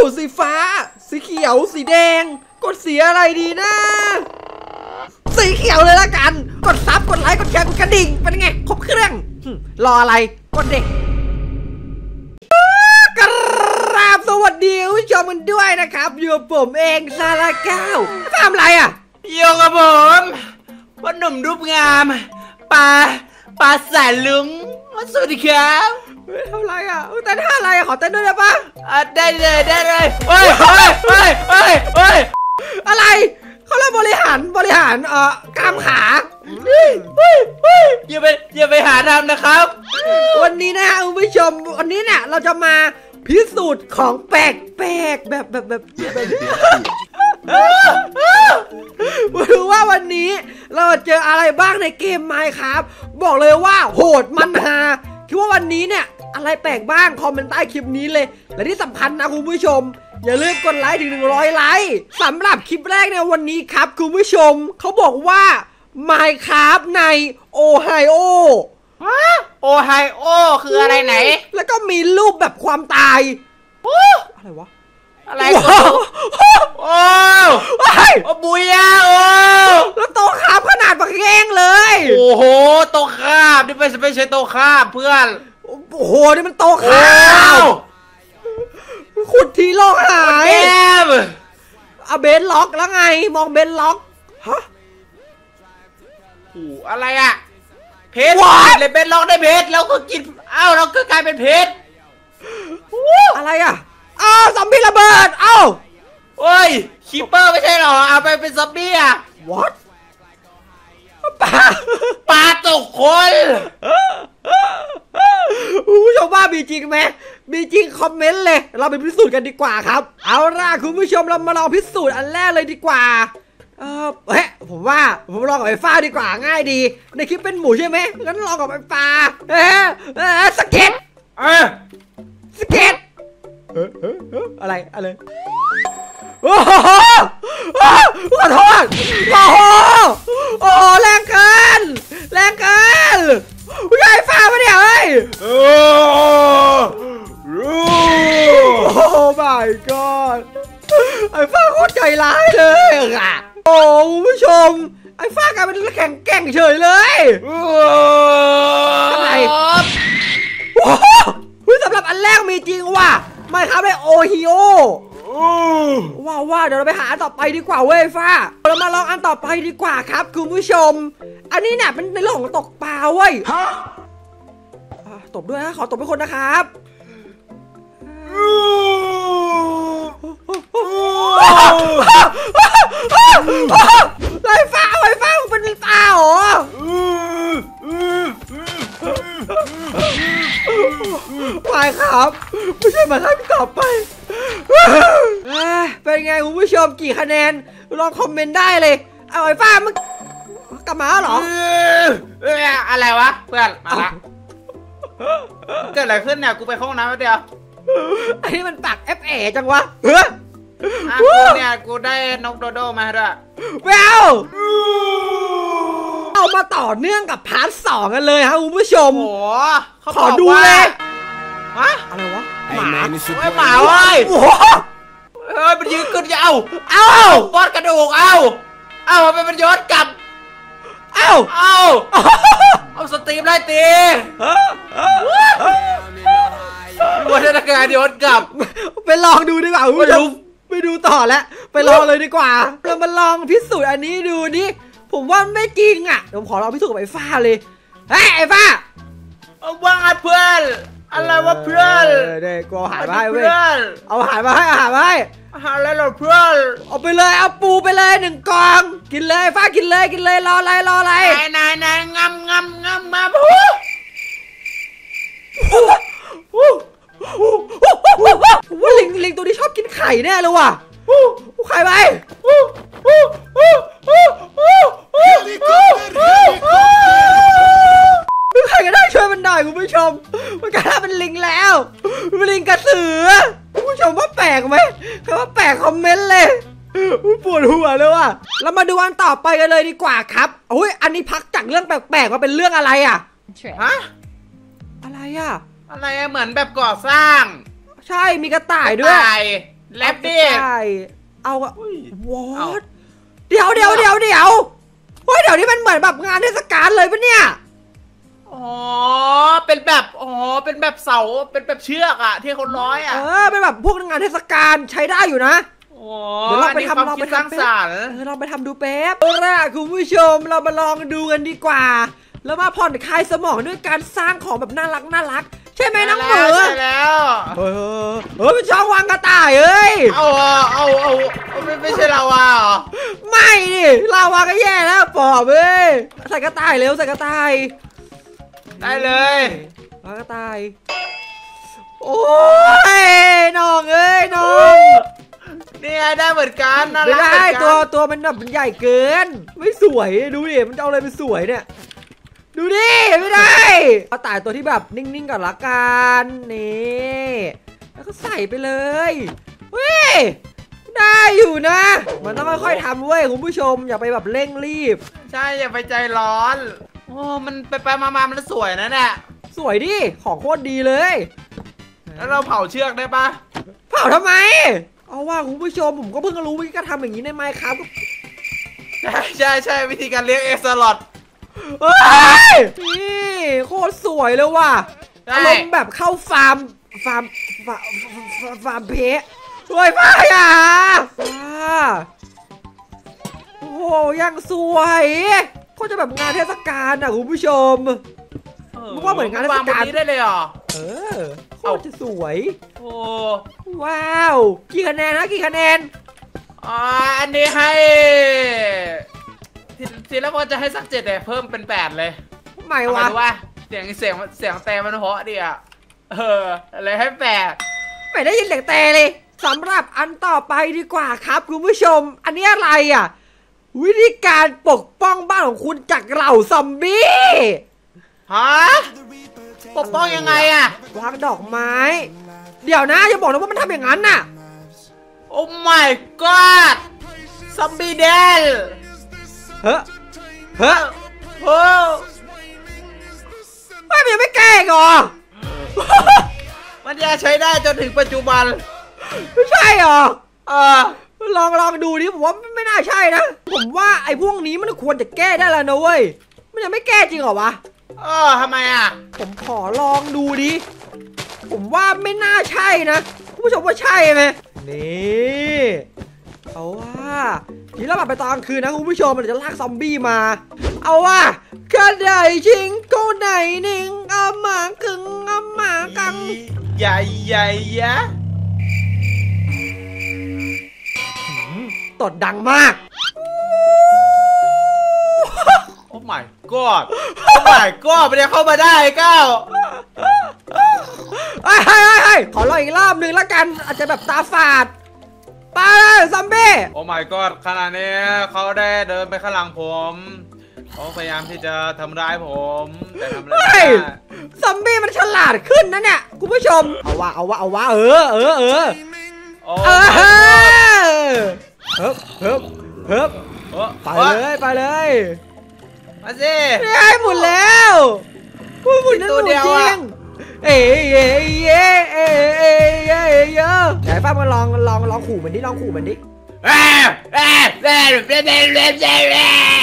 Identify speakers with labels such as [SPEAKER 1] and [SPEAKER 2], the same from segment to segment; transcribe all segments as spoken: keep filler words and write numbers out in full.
[SPEAKER 1] สีฟ้าสีเขียวสีแดงกดสีอะไรดีนะสีเขียวเลยละกันกดซับกดไลค์กดแชร์กดกระดิ่งเป็นไงครบเครื่องรออะไรกดเด็กกราบสวัสดีผู้ชมกันด้วยนะครับอยู่ผมเองซาลาเก้าทำอะไรอ่ะ
[SPEAKER 2] อยู่กับผมพ่อหนุ่มรูปงามปลาปลาแสนลุงสวัสดีครับ
[SPEAKER 1] ทำอะไรอ่ะเต้นท่าอะไรขอเต้นด้วยได้ปะ
[SPEAKER 2] อ่ะได้เลยได้เลยเฮ้ยเฮ้ยเฮ้ยเฮ้ยเฮ้ย
[SPEAKER 1] อะไรเขาเล่นบริหารบริหารเอ่อกล้ามขา
[SPEAKER 2] อย่าไปอย่าไปหาทำนะครับ
[SPEAKER 1] วันนี้นะคุณผู้ชมวันนี้เนี่ยเราจะมาพิสูจน์ของแปลกแปลกแบบแบบแบบมาดูว่าวันนี้เราเจออะไรบ้างในเกมไมน์ครับบอกเลยว่าโหดมันฮาคิดว่าวันนี้เนี่ยอะไรแปลกบ้างคอมเมนต์ใต้คลิปนี้เลยและที่สำคัญนะคุณผู้ชมอย่าลืมกดไลค์ถึงหนึ่งร้อยไลค์สำหรับคลิปแรกในวันนี้ครับคุณผู้ชมเขาบอกว่าไมน์ครับในโอไฮโอ
[SPEAKER 2] โอไฮโอคืออะไรไหน
[SPEAKER 1] แล้วก็มีรูปแบบความตายอะไรวะ
[SPEAKER 2] อะไรโอ้โอ้บุยอะโอ้
[SPEAKER 1] แล้วโตคาบขนาดปากแง่งเลย
[SPEAKER 2] โอ้โหโตคาบนี่ไม่ใช่โตคาบเพื่อน
[SPEAKER 1] โอ้โหนี่มันโตคาบขุดทีโลกหาย
[SPEAKER 2] แอม
[SPEAKER 1] เอาเบนล็อกแล้วไงมองเบนล็อกฮะ
[SPEAKER 2] โอ้อะไรอะเพชรเลยเป็นล็อกได้เพชรแล้วก็กินอ้าวเราก็กลายเป็นเพชร
[SPEAKER 1] อะไรอะอ้าวซอมบี้ระเบิดอ้าว
[SPEAKER 2] โอ้ยคีเปอร์ไม่ใช่หรอเอาไปเป็นซอมบี้อะ
[SPEAKER 1] what ปลา
[SPEAKER 2] ปลาตกคน
[SPEAKER 1] คุณผู้ชมว่ามีจริงไหมมีจริงคอมเมนต์เลยเราไปพิสูจน์กันดีกว่าครับเอาล่ะคุณผู้ชมเรามาลองพิสูจน์อันแรกเลยดีกว่าเออเฮ้ยผมว่าผมลองกับไอ้ฟ้าดีกว่าง่ายดีในคลิปเป็นหมูใช่ไหมงั้นลองกับไอ้ฟ้าเออเออสเก็ต
[SPEAKER 2] เออ
[SPEAKER 1] สเก็ตเออเอออะไรอะไรโอ้โหขอโทษโอ้โหโอ้แรงเกินแรงเกินผู้ใหญ่ฟ้ามาเนี่ยเฮ้ยโอ้โอ้ my god ไอ้ฟ้าโคตรใจร้ายเลยอะโอ้ผู้ชมไอ้ฟ้ากลายเป็นแข่งแก่งเฉยเลยอะไรโอ้โหสำหรับอันแรกมีจริงว่ะไม่ครับไอโอฮิโอว้าวว่าเดี๋ยวเราไปหาอันต่อไปดีกว่าเว้ยฟ้าเรามาลองอันต่อไปดีกว่าครับคุณผู้ชมอันนี้เนี่ยเป็นในเรื่องของตกปลาเว้ยตบด้วยนะขอตบเป็นคนนะครับไอ้ฟ้าไอ้ฟ้าเป็นปลาเหรอไปครับไม่ใช่มาท่านต่อไปเป็นไงคุณผู้ชมกี่คะแนนลองคอมเมนต์ได้เลยเอาไอ้ฟ้ามึงกลับมาเหรอ
[SPEAKER 2] อะไรวะเพื่อนมาละเกิดอะไรขึ้นเนี่ยกูไปห้องน้ำเดียว
[SPEAKER 1] ไอ้นี่มันปักเอฟเอจังวะเฮ้ย
[SPEAKER 2] เนี่ยกูได้นกโดโดมาด้วย
[SPEAKER 1] แววเอามาต่อเนื่องกับพาร์ทสองกันเลยครับคุณผู้ชม
[SPEAKER 2] โอ้
[SPEAKER 1] ขอดูเลย
[SPEAKER 2] ฮะ
[SPEAKER 1] อะไรวะ
[SPEAKER 2] หมาไอ้หมาเว้ยโอ้เฮ้ยมันยืนขึ้นเอาเอาบอสกระดูกเอาเอาไปมันย้อนกลับ
[SPEAKER 1] เอา
[SPEAKER 2] เอาเอาสตรีมไล่ตีวัฒนธรรมย้อนกลับ
[SPEAKER 1] ไปลองดูดีกว่าคุณผู้ชมไปดูต่อแล้วไปลองเลยดีกว่าเรามาลองพิสูจน์อันนี้ดูนี่ผมว่าไม่จริงอ่ะผมขอลองพิสูจน์กับไอ้ฟ้าเลยเฮ้ยไอ้ฟ้า
[SPEAKER 2] เอาว่าเพื่อนอะไรวะเพื่อน
[SPEAKER 1] เด็กกูหายไปเว้ยเอาหายมาให้อาหารมาให้
[SPEAKER 2] อาหารอะไรหรอเพื่อน
[SPEAKER 1] เอาไปเลยเอาปูไปเลยหนึ่งกล่องกินเลยฟ้ากินเลยกินเลยรออะไรรออะไร
[SPEAKER 2] นายนายนายงำงำงำมา
[SPEAKER 1] ว่าลิงลิงตัวนี้ชอบกินไข่แน่เลยว่ะไข่ไปใครก็ได้ช่วยมันหน่อยคุณผู้ชมมันกลายเป็นลิงแล้วเป็นลิงกระสือคุณผู้ชมว่าแปลกไหมใครว่าแปลกคอมเมนต์เลยปวดหัวเลยว่ะเรามาดูอันต่อไปกันเลยดีกว่าครับโอ้ยอันนี้พักจากเรื่องแปลกๆมาเป็นเรื่องอะไรอ่ะ
[SPEAKER 2] ฮะ
[SPEAKER 1] อะไรอ่ะ
[SPEAKER 2] อะไรเหมือนแบบก่อสร้าง
[SPEAKER 1] ใช่มีกระต่ายด้วย
[SPEAKER 2] แลบดิ
[SPEAKER 1] ใช่เอาอะวอดเดี๋ยวเดี๋ยวเดี๋ยวเดี๋ยวเฮ้ยเดี๋ยวนี้มันเหมือนแบบงานเทศกาลเลยปะเนี่ย
[SPEAKER 2] อ๋อเป็นแบบอ๋อเป็นแบบเสาเป็นแบบเชือกอะที่เขาร้อยอะ
[SPEAKER 1] เออเป็นแบบพวกงานเทศกาลใช้ได้อยู่นะเดี๋ยวเราไปทำเราไป
[SPEAKER 2] สร้างสรรค์
[SPEAKER 1] เราไปทำดูแป๊บเอาล่ะคุณผู้ชมเรามาลองดูกันดีกว่าแล้วมาผ่อนคลายสมองด้วยการสร้างของแบบน่ารักน่ารักใช่ไหมน้องหมู
[SPEAKER 2] ใช่แล้ว
[SPEAKER 1] เออเออเป็นช่องวางกระต่ายเอ้ย
[SPEAKER 2] เอาเอาเอาไม่ไม่ใช่ลาวาเหรอ
[SPEAKER 1] ไม่ดิลาวาก็แย่แล้วปอบเอ้ยใส่กระต่ายเร็วใส่กระต่าย
[SPEAKER 2] ได้เลยว
[SPEAKER 1] างกระต่ายโอ้ยน้องเอ้ยน้อง
[SPEAKER 2] นี่ไงได้เหมือนกันน่า
[SPEAKER 1] รักไม่ได้ตัวตัวมันแบบมันใหญ่เกินไม่สวยดูดิมันจะเอาอะไรเป็นสวยเนี่ยดูดิไม่ได้เอาต่ายตัวที่แบบนิ่งๆก่อนละกันนี่แล้วก็ใส่ไปเลยเฮ้ยได้อยู่นะมันต้องค่อยๆทำเว้ยคุณผู้ชมอย่าไปแบบเร่งรีบ
[SPEAKER 2] ใช่อย่าไปใจร้อนโอ้มันไปไปมาๆมันสวยนะเนี่ย
[SPEAKER 1] สวยดิของโคตรดีเลย
[SPEAKER 2] แล้วเราเผาเชือกได้ปะ
[SPEAKER 1] เผาทำไมเอาว่าคุณผู้ชมผมก็เพิ่งรู้วิธีการทำอย่างนี้ในไมค์ครับ
[SPEAKER 2] ใช่ใช่ใช่วิธีการเลี้ยงเอสลอด
[SPEAKER 1] นี่โคตรสวยเลยว่ะอารมณ์แบบเข้าฟาร์มฟาร์มฟาร์มฟาร์มเพะสวยมากอ่ะโอ้โหยังสวยก็จะแบบงานเทศกาลอ่ะคุณผู้ชมมันว่าเหมือนงานเทศกาล
[SPEAKER 2] นี้ได้เลยเหรอ
[SPEAKER 1] เออโคตรจะสวย
[SPEAKER 2] โอ้
[SPEAKER 1] ว้าวกี่คะแนนนะกี่คะแนน
[SPEAKER 2] อ่าอันนี้ให้ทีแล้วพอจะให้สักเจ็ดแต่เพิ่มเป็นแปดเลย
[SPEAKER 1] ทำไมวะ
[SPEAKER 2] ว่าเสียงเสียงเสียงแต่มันเพราะดิอ่ะเออเลยให้แปด
[SPEAKER 1] ไม่ได้ยินเสียงแต่เลยสำหรับอันต่อไปดีกว่าครับคุณผู้ชมอันนี้อะไรอ่ะวิธีการปกป้องบ้านของคุณจากเหล่าซอมบี้
[SPEAKER 2] ฮะปกป้องยังไงอ่ะ
[SPEAKER 1] วางดอกไม้เดี๋ยวนะอย่าบอกนะว่ามันทำอย่างนั้นน่ะ
[SPEAKER 2] โอ้ my god ซอมบี้เดล
[SPEAKER 1] เฮ้เฮ้
[SPEAKER 2] โอ้
[SPEAKER 1] ไม่มันยังไม่แก้หรอ
[SPEAKER 2] มันยังใช้ได้จนถึงปัจจุบัน
[SPEAKER 1] ไม่ใช่หรอ
[SPEAKER 2] เออ
[SPEAKER 1] ลองลองดูดิผมว่าไม่น่าใช่นะผมว่าไอ้พวกนี้มันควรจะแก้ได้แล้วนะเว้ยมันยังไม่แก้จริงเหรอวะ
[SPEAKER 2] เออทำไมอ่ะ
[SPEAKER 1] ผมขอลองดูดิผมว่าไม่น่าใช่นะคุณผู้ชมว่าใช่ไหมนี่เอาว่าทีเราแบบไปตอนกลางคืนนะคุณผู้ชมมันจะลากซอมบี้มาเอาว่าข้าได้ชิงก็ไหนนิ่งอาหมากึ่งอาหมากัง
[SPEAKER 2] ใหญ่ใหญ่ยะ
[SPEAKER 1] ตดดังมาก
[SPEAKER 2] โอ้ my god โอ้ my god มันจะเข้ามาได้ก้าว
[SPEAKER 1] เฮ้ยเฮ้ยเฮ้ยขอรออีกรอบนึงแล้วกันอาจจะแบบตาฝาดไปเลยซอมบี้
[SPEAKER 2] โอ้ my god ขณะนี้เขาได้เดินไปข้างหลังผมเขาพยายามที่จะทำร้ายผมแต่ทำอะไรไม่ได้
[SPEAKER 1] ซอมบี้มันฉลาดขึ้นนะเนี่ยคุณผู้ชมเอาวะเอาวะเอาวะเออเออเออเออเฮ้ยเฮ้ยเฮ้ยไปเลยไปเลย
[SPEAKER 2] มาสิ
[SPEAKER 1] ได้หมดแล้วพูดหมดนั่นหมดจริงเอ้ยเอ้ยเอ้ยเอ้ยเอ้ยเอ้ยเอ้ยไหนป้ามาลองลองลองขู่มันดิลองขู่มันดิ
[SPEAKER 2] เอ้ยเอ้ยเอ้ยเอ้ยเอ้ยเอ้ยเอ้ยเอ้ย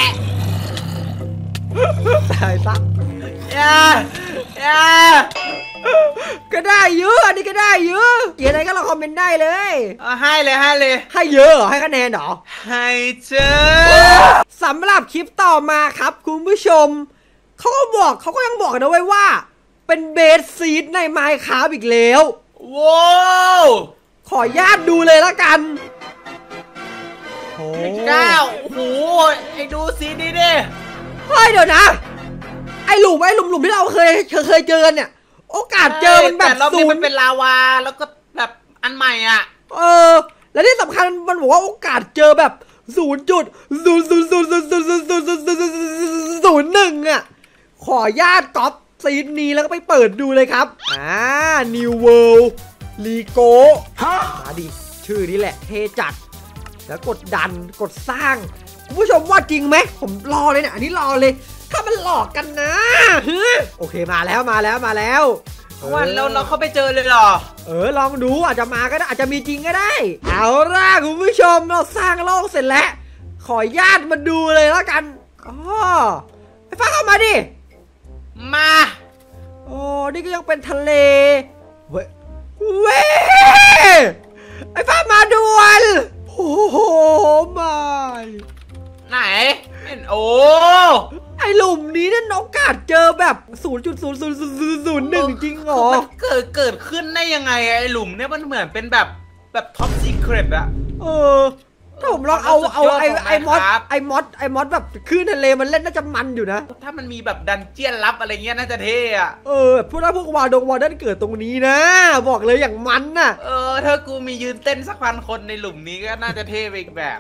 [SPEAKER 1] ตายซัก
[SPEAKER 2] ย่าย่า
[SPEAKER 1] ก็ได้เยอะอันนี้ก็ได้เยอะเขียนอะไรก็ลองคอมเมนต์ได้เลย
[SPEAKER 2] ให้เลยให้เลย
[SPEAKER 1] ให้เยอะเหรอให้คะแนนเหรอ
[SPEAKER 2] ให้เจอ
[SPEAKER 1] สำหรับคลิปต่อมาครับคุณผู้ชมเขาก็บอกเขาก็ยังบอกนะไว้ว่าเป็นเบสซีดในไมค์ครับอีกแล้ว
[SPEAKER 2] ว้าว
[SPEAKER 1] ขอญาตดูเลยละกัน
[SPEAKER 2] โอ้เก้าโอ้โหไอ้ดูซีนี่ดิ
[SPEAKER 1] เฮ้ยเดี๋ยวนะไอ้หลุมไอ้หลุมหลุมที่เราเคยเคยเจอเนี่ยโอกาสเจอมันแบบศูนย์
[SPEAKER 2] เป็นลาวาแล้วก็แบบอันใหม่อ่ะ
[SPEAKER 1] เออและที่สำคัญมันบอกว่าโอกาสเจอแบบศูนย์จุดศูนย์ศูนย์ศูนย์ศูนย์ศูนย์ศูนย์ศูนย์ศูนย์ศูนย์หนึ่งอ่ะขอญาตก๊อปซีดนี้แล้วก็ไปเปิดดูเลยครับอ่า New World Lego มาดิชื่อนี้แหละเท่จัดแล้วกดดันกดสร้างคุณผู้ชมว่าจริงไหมผมรอเลยเนี่ยอันนี้รอเลยถ้ามันหลอกกันนะโอเคมาแล้วมาแล้วมาแล้ว
[SPEAKER 2] วันเราเราเข้าไปเจอเลยเหรอ
[SPEAKER 1] เออลองดูอาจจะมาก็ได้อาจจะมีจริงก็ได้เอาล่ะคุณผู้ชมเราสร้างโลกเสร็จแล้วขอญาติมาดูเลยแล้วกันอ๋อไอ้ฟ้าเข้ามาดิ
[SPEAKER 2] มา
[SPEAKER 1] โอ้นี่ก็ยังเป็นทะเลเว้ยเว้ยไอ้ฟ้ามาด่วนโอ้โหมา
[SPEAKER 2] ไหนโอ้
[SPEAKER 1] ไอหลุมนี้นั่นโอกาสเจอแบบ ศูนย์จุดศูนย์ศูนย์ศูนย์ศูนย์หนึ่ง จริงเหรอ
[SPEAKER 2] เกิดเกิดขึ้นได้ยังไงไอหลุมเนี่ยมันเหมือนเป็นแบบแบบท็อปซีเครตอะ
[SPEAKER 1] เออถ้าผมลองเอาเอาไอไอมอสไอมอสไอมอสแบบคลื่นทะเลมันเล่นน่าจะมันอยู่นะ
[SPEAKER 2] ถ้ามันมีแบบดันเจียนลับอะไรเงี้ยน่าจะเท่อะ
[SPEAKER 1] เออพวกนั้นพวกวาดงวาดันเกิดตรงนี้นะบอกเลยอย่างมันน่ะ
[SPEAKER 2] เออถ้ากูมียืนเต้นสักพันคนในหลุมนี้ก็น่าจะเท่ไปอีกแบบ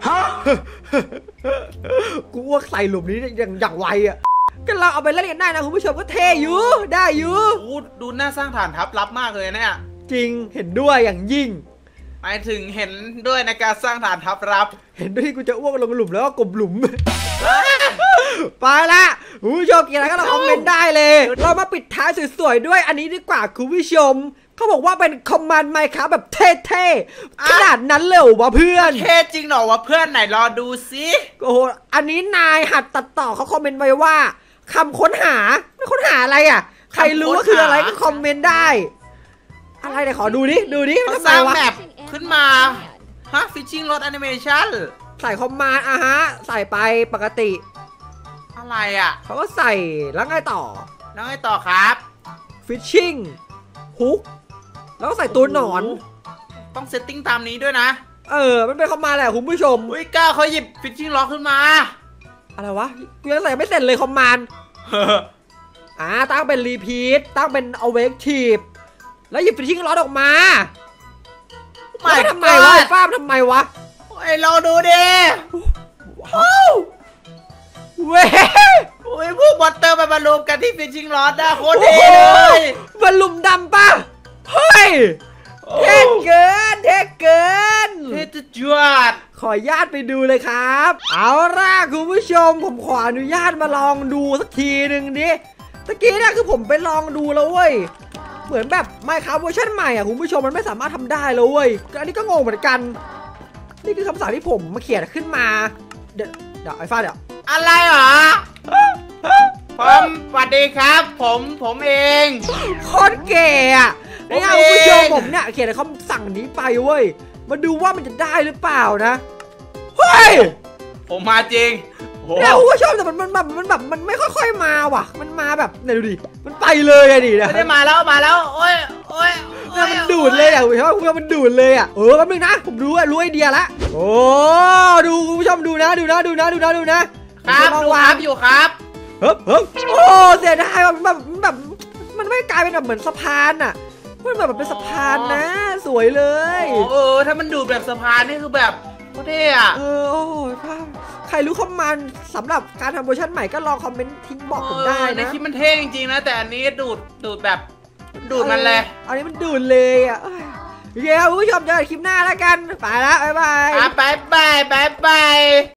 [SPEAKER 1] กูอ้วกใส่หลุมนี้อย่างอย่างไวอะก็เราเอาไปเล่นกันได้นะคุณผู้ชมก็เท่อยู่ได้อยู่
[SPEAKER 2] ดูหน้าสร้างฐานทัพลับมากเลยเนี่ย
[SPEAKER 1] จริงเห็นด้วยอย่างยิ่ง
[SPEAKER 2] หมายถึงเห็นด้วยในการสร้างฐานทัพลับ
[SPEAKER 1] เห็นด้วยที่กูจะอ้วกลงหลุมแล้วก็กบหลุมไปละคุณผู้ชมกี่อะไรก็เราคอมเมนต์ได้เลยเรามาปิดท้ายสวยๆด้วยอันนี้ดีกว่าคุณผู้ชมเขาบอกว่าเป็นคอมมานด์ไมค์ครับแบบเท่ๆขนาดนั้นเลยวะเพื่อน
[SPEAKER 2] เท่จริงเหรอวะเพื่อนไหนรอดูซิ
[SPEAKER 1] โอ้โหอันนี้นายหัดตัดต่อเขาคอมเมนต์ไว้ว่าคำค้นหาไม่ค้นหาอะไรอ่ะใครรู้ว่าคืออะไรก็คอมเมนต์ได้อะไรเดี๋ยวขอดูดิดูดิ
[SPEAKER 2] มันสร้างแบบขึ้นมาฮะฟิชชิ่งรถแอนิเมชัน
[SPEAKER 1] ใส่คอมมานด์อ่ะฮะใส่ไปปกติ
[SPEAKER 2] อะไรอ่ะ
[SPEAKER 1] เขาก็ใส่แล้วไงต่อ
[SPEAKER 2] แล้วไงต่อครับ
[SPEAKER 1] ฟิชชิ่งฮุกแล้วก็ใส่ตัวหนอน
[SPEAKER 2] ต้องเซตติ้งตามนี้ด้วยนะ
[SPEAKER 1] เออมันเป็นคอมมานด์แหละคุณผู้ชม
[SPEAKER 2] อุ้ยก้าวเขาหยิบฟิชชิ่งล็อกขึ้นมา
[SPEAKER 1] อะไรวะกูยังใส่ไม่เสร็จเลยคอมมานด์อ่าตั้งเป็นรีพีทตั้งเป็นเอาเวกทีฟแล้วหยิบฟิชชิ่งล็อกออกมาไม่ทำไมวะฟ้าทำไมวะ
[SPEAKER 2] ไอ้เราดูดิ
[SPEAKER 1] ว้าวเว้ย
[SPEAKER 2] โอ้ยพวกบอตเตอร์มามารวมกันที่ฟิชชิ่งล็อกนะโคตรเท่เลย
[SPEAKER 1] มันลุมดำป่ะเฮ้ยเท่เกินเท่เกิน
[SPEAKER 2] เท่จะจวด
[SPEAKER 1] ขออนุญาตไปดูเลยครับเอาล่ะคุณผู้ชมผมขออนุญาตมาลองดูสักทีหนึ่งดิตะกี้เนี่ยคือผมไปลองดูแล้วเว้ยเหมือนแบบไมค์ครับเวอร์ชันใหม่อ่ะคุณผู้ชมมันไม่สามารถทำได้เลยเว้ยอันนี้ก็งงเหมือนกันนี่คือคำสั่งที่ผมมาเขียนขึ้นมาเดี๋ยวเดี๋ยวไอ้ฟ้าเดี๋ยว
[SPEAKER 2] อะไรหรอผมสวัสดีครับผมผมเอง
[SPEAKER 1] โคตรเก๋อะนี่คุณผู้ชมผมเนี่ยเขียนคำสั่งนี้ไปเว้ยมาดูว่ามันจะได้หรือเปล่านะเฮ้ย
[SPEAKER 2] ผมมาจริง
[SPEAKER 1] เนี่ยคุณผู้ชมแต่มันมันแบบมันแบบมันไม่ค่อยๆมาว่ะมันมาแบบเนี่ยดูดิมันไปเลยอะดินะ
[SPEAKER 2] ไม่ได้มาแล้วมาแล้วโอ้ยโอ้ย
[SPEAKER 1] เนี่ยมันดูดเลยอ่ะคุณผู้ชมมันดูดเลยอ่ะเออแป๊บนึงนะผมรู้อ่ะรู้ไอเดียละโอ้ดูคุณผู้ชมดูนะดูนะดูนะดูนะดูนะครับ
[SPEAKER 2] ดูครับอยู่ครับ
[SPEAKER 1] เฮ้ยเฮ้ยโอ้เสียดายมันแบบแบบมันไม่กลายเป็นแบบเหมือนสะพานอ่ะมันแบบเป็นสะพานนะสวยเลย
[SPEAKER 2] เออถ้ามันดูดแบบสะพานนี่คือแบบโคตรเท่อะ
[SPEAKER 1] เออโอ้ยภาพใครรู้คอมมานด์สำหรับการทำเวอร์ชันใหม่ก็ลองคอมเมนต์ทิ้งบอกผมได้นะ
[SPEAKER 2] ในคลิปมันเท่จริงๆนะแต่อันนี้ดูดดูดแบบดูดมันเลย
[SPEAKER 1] อันนี้มันดูดเลยอ่ะโอเคครับคุณผู้ชมเจอกันคลิปหน้าแล้วกันไปแล้วบ๊ายบาย
[SPEAKER 2] บ๊ายบายบ๊ายบาย